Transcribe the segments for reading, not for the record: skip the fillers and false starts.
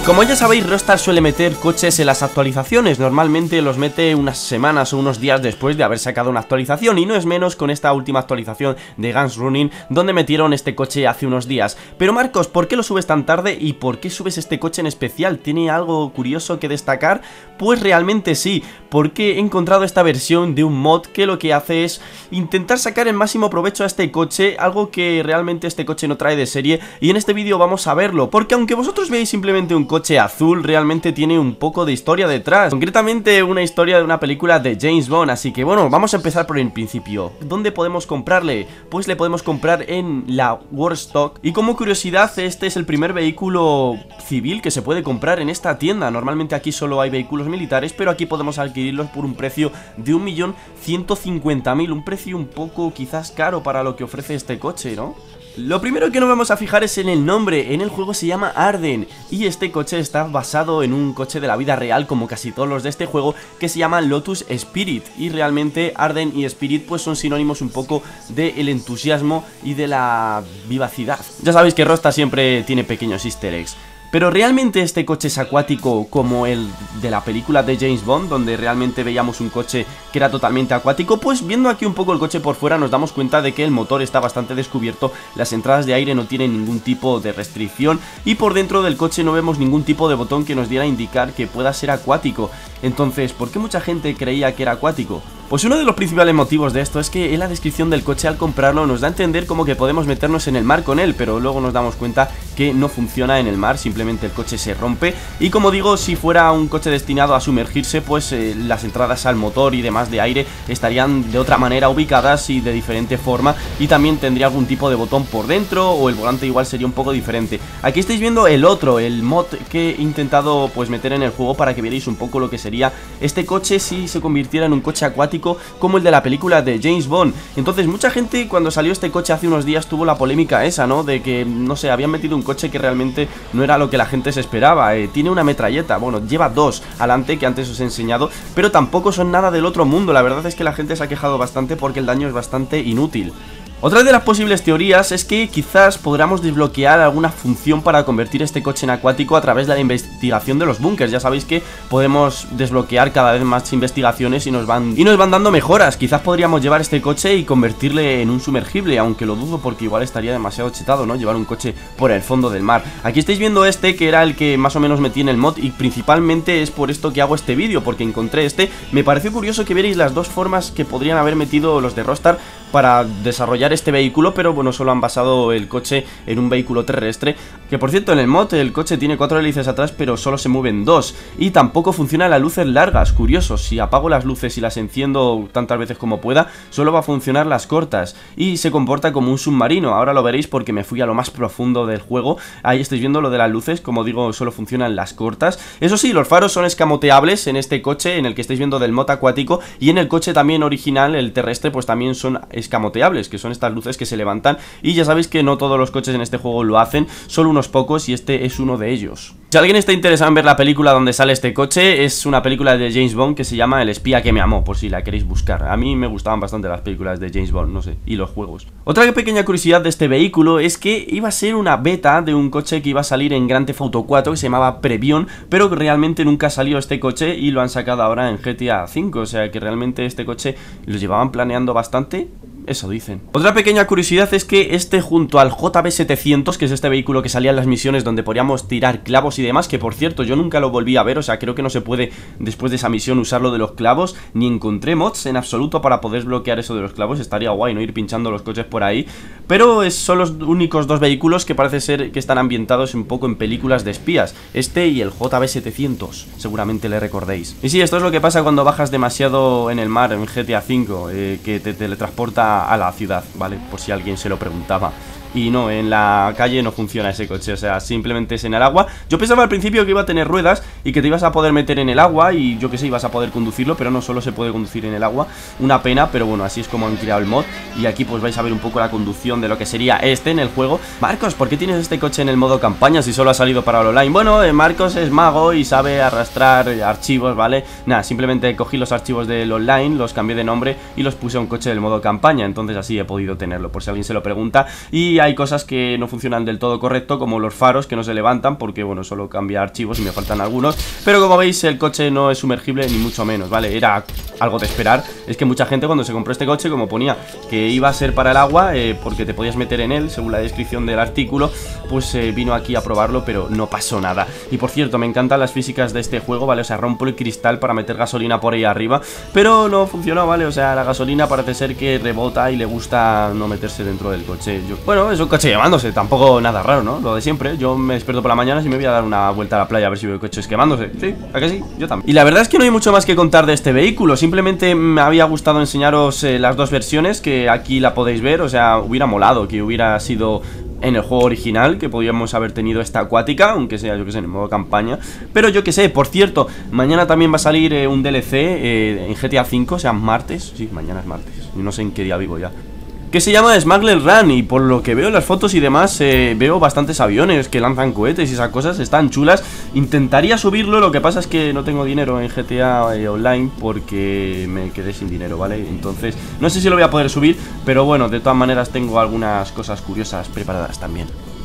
Como ya sabéis, Rockstar suele meter coches en las actualizaciones, normalmente los mete unas semanas o unos días después de haber sacado una actualización, y no es menos con esta última actualización de Guns Running, donde metieron este coche hace unos días. Pero Marcos, ¿por qué lo subes tan tarde y por qué subes este coche en especial? ¿Tiene algo curioso que destacar? Pues realmente sí, porque he encontrado esta versión de un mod que lo que hace es intentar sacar el máximo provecho a este coche, algo que realmente este coche no trae de serie, y en este vídeo vamos a verlo, porque aunque vosotros veáis simplemente un coche azul, realmente tiene un poco de historia detrás, concretamente una historia de una película de James Bond. Así que bueno, vamos a empezar por el principio. ¿Dónde podemos comprarle? Pues le podemos comprar en la Warstock, y como curiosidad, este es el primer vehículo civil que se puede comprar en esta tienda. Normalmente aquí solo hay vehículos militares, pero aquí podemos adquirirlos por un precio de 1.150.000, un precio un poco quizás caro para lo que ofrece este coche, ¿no? Lo primero que nos vamos a fijar es en el nombre. En el juego se llama Arden, y este coche está basado en un coche de la vida real, como casi todos los de este juego, que se llama Lotus Spirit, y realmente Arden y Spirit pues son sinónimos un poco del entusiasmo y de la vivacidad. Ya sabéis que Rockstar siempre tiene pequeños easter eggs. Pero ¿realmente este coche es acuático como el de la película de James Bond, donde realmente veíamos un coche que era totalmente acuático? Pues viendo aquí un poco el coche por fuera nos damos cuenta de que el motor está bastante descubierto, las entradas de aire no tienen ningún tipo de restricción, y por dentro del coche no vemos ningún tipo de botón que nos diera a indicar que pueda ser acuático. Entonces, ¿por qué mucha gente creía que era acuático? Pues uno de los principales motivos de esto es que en la descripción del coche al comprarlo nos da a entender como que podemos meternos en el mar con él, pero luego nos damos cuenta que no funciona en el mar, simplemente el coche se rompe. Y como digo, si fuera un coche destinado a sumergirse, pues las entradas al motor y demás de aire estarían de otra manera ubicadas y de diferente forma, y también tendría algún tipo de botón por dentro, o el volante igual sería un poco diferente. Aquí estáis viendo el mod que he intentado pues meter en el juego para que veáis un poco lo que sería este coche si se convirtiera en un coche acuático como el de la película de James Bond. Entonces mucha gente, cuando salió este coche hace unos días, tuvo la polémica esa, ¿no? De que, no sé, habían metido un coche que realmente no era lo que la gente se esperaba. Tiene una metralleta, bueno, lleva dos adelante que antes os he enseñado, pero tampoco son nada del otro mundo. La verdad es que la gente se ha quejado bastante porque el daño es bastante inútil. Otra de las posibles teorías es que quizás podamos desbloquear alguna función para convertir este coche en acuático a través de la investigación de los búnkers. Ya sabéis que podemos desbloquear cada vez más investigaciones y nos van dando mejoras. Quizás podríamos llevar este coche y convertirle en un sumergible, aunque lo dudo porque igual estaría demasiado chetado, ¿no? Llevar un coche por el fondo del mar. Aquí estáis viendo este, que era el que más o menos metí en el mod, y principalmente es por esto que hago este vídeo, porque encontré este. Me pareció curioso que vierais las dos formas que podrían haber metido los de Rockstar para desarrollar este vehículo, pero bueno, solo han basado el coche en un vehículo terrestre, que por cierto en el mod el coche tiene 4 hélices atrás, pero solo se mueven 2, y tampoco funcionan las luces largas. Curioso, si apago las luces y las enciendo tantas veces como pueda, solo va a funcionar las cortas, y se comporta como un submarino. Ahora lo veréis porque me fui a lo más profundo del juego. Ahí estáis viendo lo de las luces, como digo, solo funcionan las cortas. Eso sí, los faros son escamoteables en este coche, en el que estáis viendo del mod acuático, y en el coche también original, el terrestre, pues también son escamoteables, que son estas luces que se levantan, y ya sabéis que no todos los coches en este juego lo hacen, solo unos pocos, y este es uno de ellos. Si alguien está interesado en ver la película donde sale este coche, es una película de James Bond que se llama El espía que me amó, por si la queréis buscar. A mí me gustaban bastante las películas de James Bond, no sé, y los juegos. Otra pequeña curiosidad de este vehículo es que iba a ser una beta de un coche que iba a salir en Grand Theft Auto 4, que se llamaba Previon, pero realmente nunca salió este coche y lo han sacado ahora en GTA V, o sea que realmente este coche lo llevaban planeando bastante. Eso dicen. Otra pequeña curiosidad es que este, junto al JB700, que es este vehículo que salía en las misiones donde podíamos tirar clavos y demás, que por cierto yo nunca lo volví a ver, o sea, creo que no se puede después de esa misión usar lo de los clavos, ni encontré mods en absoluto para poder bloquear eso de los clavos. Estaría guay, ¿no? Ir pinchando los coches por ahí, pero son los únicos dos vehículos que parece ser que están ambientados un poco en películas de espías, este y el JB700, seguramente le recordéis. Y sí, esto es lo que pasa cuando bajas demasiado en el mar en GTA V, que te teletransporta a la ciudad, ¿vale? Por si alguien se lo preguntaba. Y no, en la calle no funciona ese coche, o sea, simplemente es en el agua. Yo pensaba al principio que iba a tener ruedas y que te ibas a poder meter en el agua y yo que sé, ibas a poder conducirlo, pero no, solo se puede conducir en el agua. Una pena, pero bueno, así es como han creado el mod. Y aquí pues vais a ver un poco la conducción de lo que sería este en el juego. Marcos, ¿por qué tienes este coche en el modo campaña si solo ha salido para el online? Bueno, Marcos es mago y sabe arrastrar archivos, ¿vale? Nada, simplemente cogí los archivos del online, los cambié de nombre y los puse a un coche del modo campaña, entonces así he podido tenerlo, por si alguien se lo pregunta. Y hay cosas que no funcionan del todo correcto, como los faros que no se levantan porque, bueno, solo cambia archivos y me faltan algunos. Pero como veis, el coche no es sumergible ni mucho menos, ¿vale? Era algo de esperar. Es que mucha gente cuando se compró este coche, como ponía que iba a ser para el agua, porque te podías meter en él, según la descripción del artículo, pues vino aquí a probarlo, pero no pasó nada. Y por cierto, me encantan las físicas de este juego, ¿vale? O sea, rompo el cristal para meter gasolina por ahí arriba, pero no funcionó, ¿vale? O sea, la gasolina parece ser que rebota y le gusta no meterse dentro del coche. Bueno, es un coche quemándose, tampoco nada raro, ¿no? Lo de siempre. Yo me despierto por la mañana y me voy a dar una vuelta a la playa a ver si veo coches quemándose. Sí, ¿a que sí? Yo también. Y la verdad es que no hay mucho más que contar de este vehículo. Simplemente me había gustado enseñaros las dos versiones, que aquí la podéis ver. O sea, hubiera molado que hubiera sido en el juego original, que podríamos haber tenido esta acuática, aunque sea, yo que sé, en el modo campaña. Pero yo que sé, por cierto, mañana también va a salir un DLC en GTA V, o sea, martes. Sí, mañana es martes, yo no sé en qué día vivo ya, que se llama Smuggler Run, y por lo que veo en las fotos y demás, veo bastantes aviones que lanzan cohetes y esas cosas, están chulas. Intentaría subirlo, lo que pasa es que no tengo dinero en GTA Online porque me quedé sin dinero, ¿vale? Entonces, no sé si lo voy a poder subir, pero bueno, de todas maneras tengo algunas cosas curiosas preparadas también.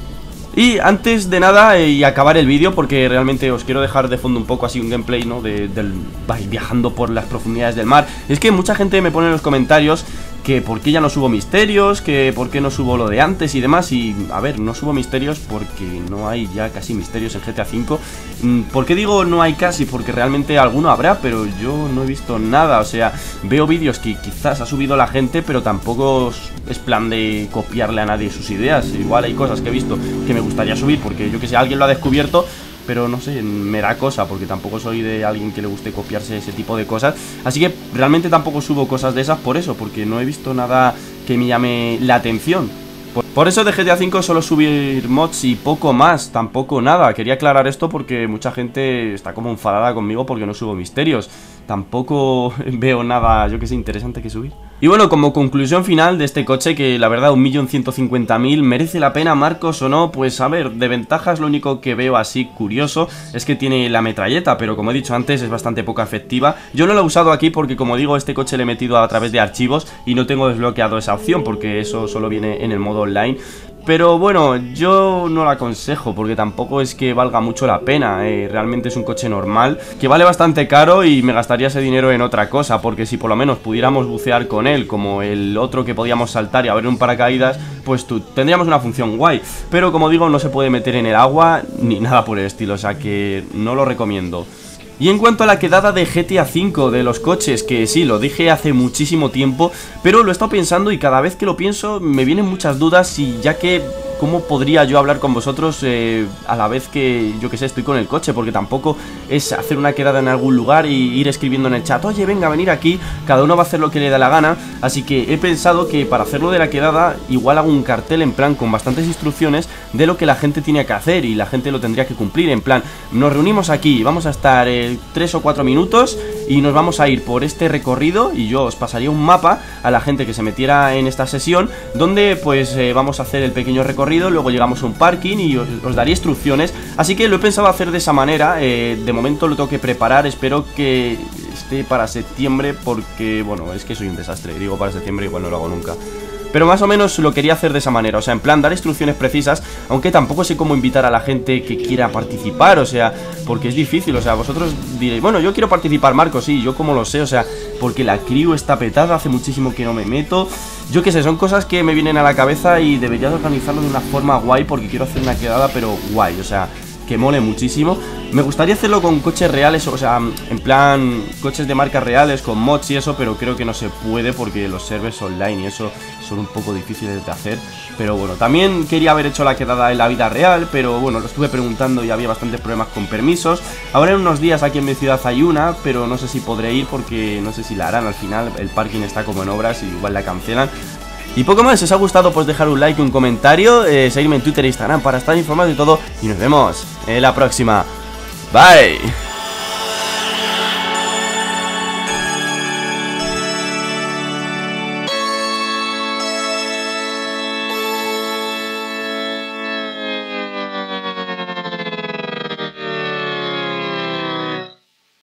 Y antes de nada, y acabar el vídeo, porque realmente os quiero dejar de fondo un poco así un gameplay, ¿no? Del viajando por las profundidades del mar. Es que mucha gente me pone en los comentarios que por qué ya no subo misterios, que por qué no subo lo de antes y demás. Y a ver, no subo misterios porque no hay ya casi misterios en GTA V. ¿Por qué digo no hay casi? Porque realmente alguno habrá, pero yo no he visto nada. O sea, veo vídeos que quizás ha subido la gente, pero tampoco es plan de copiarle a nadie sus ideas. Igual hay cosas que he visto que me gustaría subir porque yo que sé, alguien lo ha descubierto, pero no sé, me da cosa, porque tampoco soy de alguien que le guste copiarse ese tipo de cosas. Así que realmente tampoco subo cosas de esas por eso, porque no he visto nada que me llame la atención. Por eso de GTA V solo subir mods y poco más, tampoco nada. Quería aclarar esto porque mucha gente está como enfadada conmigo porque no subo misterios. Tampoco veo nada, yo que sé, interesante que subir. Y bueno, como conclusión final de este coche, que la verdad 1.150.000, ¿merece la pena, Marcos, o no? Pues a ver, de ventajas lo único que veo así curioso es que tiene la metralleta, pero como he dicho antes es bastante poco efectiva. Yo no lo he usado aquí porque, como digo, este coche le he metido a través de archivos y no tengo desbloqueado esa opción porque eso solo viene en el modo online. Pero bueno, yo no lo aconsejo porque tampoco es que valga mucho la pena. Realmente es un coche normal que vale bastante caro y me gastaría ese dinero en otra cosa, porque si por lo menos pudiéramos bucear con él como el otro que podíamos saltar y abrir un paracaídas, pues tendríamos una función guay. Pero como digo, no se puede meter en el agua ni nada por el estilo, o sea que no lo recomiendo. Y en cuanto a la quedada de GTA V de los coches, que sí, lo dije hace muchísimo tiempo, pero lo he estado pensando y cada vez que lo pienso me vienen muchas dudas, y ya que ¿cómo podría yo hablar con vosotros a la vez que, yo que sé, estoy con el coche? Porque tampoco es hacer una quedada en algún lugar y ir escribiendo en el chat, oye, venga, venir aquí, cada uno va a hacer lo que le da la gana. Así que he pensado que para hacerlo de la quedada, igual hago un cartel en plan con bastantes instrucciones de lo que la gente tiene que hacer y la gente lo tendría que cumplir. En plan, nos reunimos aquí, vamos a estar 3 o 4 minutos y nos vamos a ir por este recorrido, y yo os pasaría un mapa a la gente que se metiera en esta sesión, donde pues vamos a hacer el pequeño recorrido, luego llegamos a un parking y os daría instrucciones. Así que lo he pensado hacer de esa manera. De momento lo tengo que preparar, espero que esté para septiembre, porque bueno, es que soy un desastre, digo para septiembre, igual no lo hago nunca. Pero más o menos lo quería hacer de esa manera, o sea, en plan dar instrucciones precisas, aunque tampoco sé cómo invitar a la gente que quiera participar, o sea, porque es difícil, o sea, vosotros diréis, bueno, yo quiero participar, Marcos, sí, yo como lo sé, o sea, porque la crew está petada, hace muchísimo que no me meto, yo qué sé, son cosas que me vienen a la cabeza y debería organizarlo de una forma guay, porque quiero hacer una quedada, pero guay, o sea, que mole muchísimo. Me gustaría hacerlo con coches reales, o sea, en plan coches de marcas reales, con mods y eso, pero creo que no se puede porque los servers online y eso son un poco difíciles de hacer. Pero bueno, también quería haber hecho la quedada en la vida real, pero bueno, lo estuve preguntando y había bastantes problemas con permisos. Ahora en unos días aquí en mi ciudad hay una, pero no sé si podré ir porque no sé si la harán al final. El parking está como en obras y igual la cancelan. Y poco más, si os ha gustado pues dejar un like, un comentario, seguirme en Twitter e Instagram para estar informados de todo, y nos vemos en la próxima. Bye.